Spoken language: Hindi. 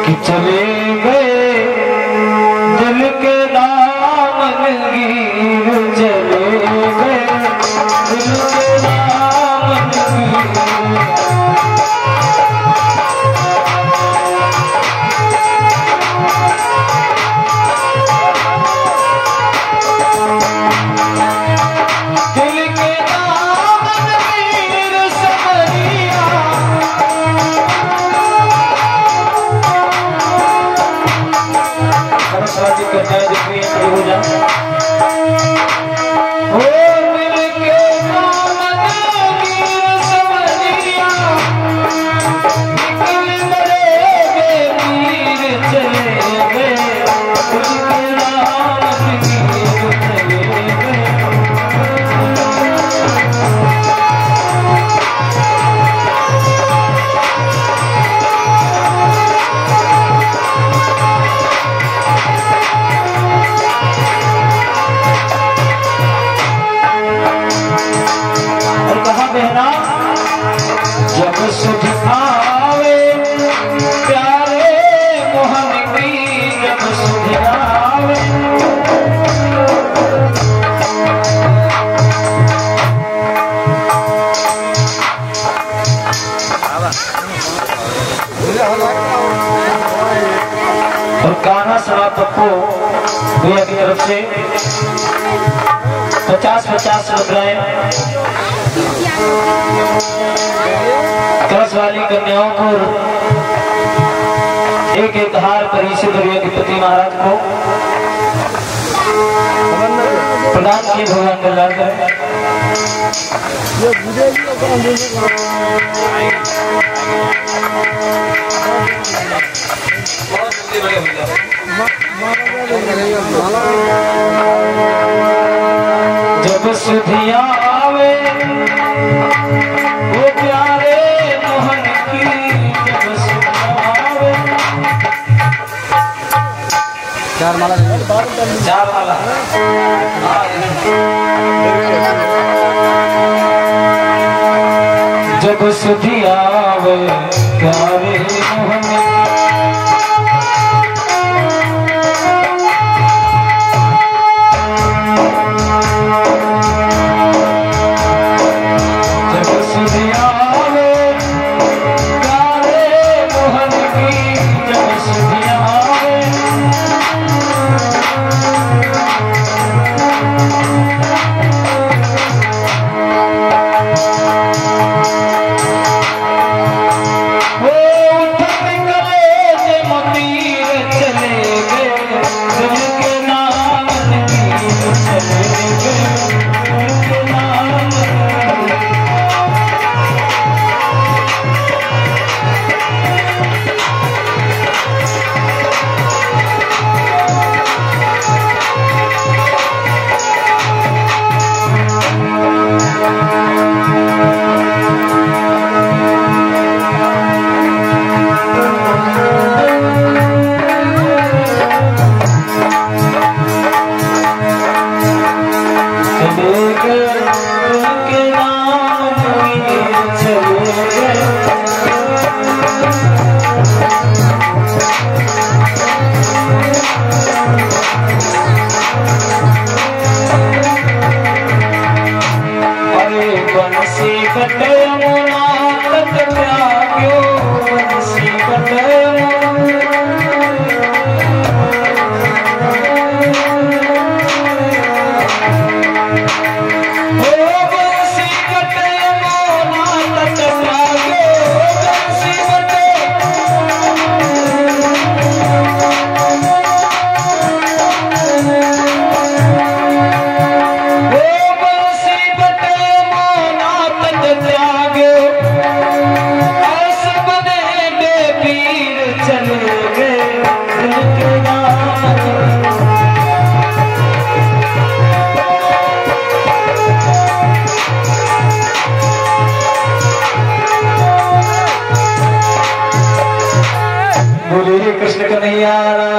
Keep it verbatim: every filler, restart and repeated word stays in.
चले गए दिल के दामन गिर, चले गए दिल के दामन गिर। जब सुध आवे प्यारे मोहन की, जब सुध आवे और गाना सभा पप्पू भैया की तरफ से पचास पचास मुद्राएं कलश वाली कन्याओं को एक एक हार परिषद पति महाराज को प्रदान किए भगवान कल्याण करें। जब सुधिया आवे वो प्यारे मोहन की, जब सुधिया आवे। चार माला चार माला जब सुधिया आवे प्यारे मोहन की, कृष्ण कन्हैया।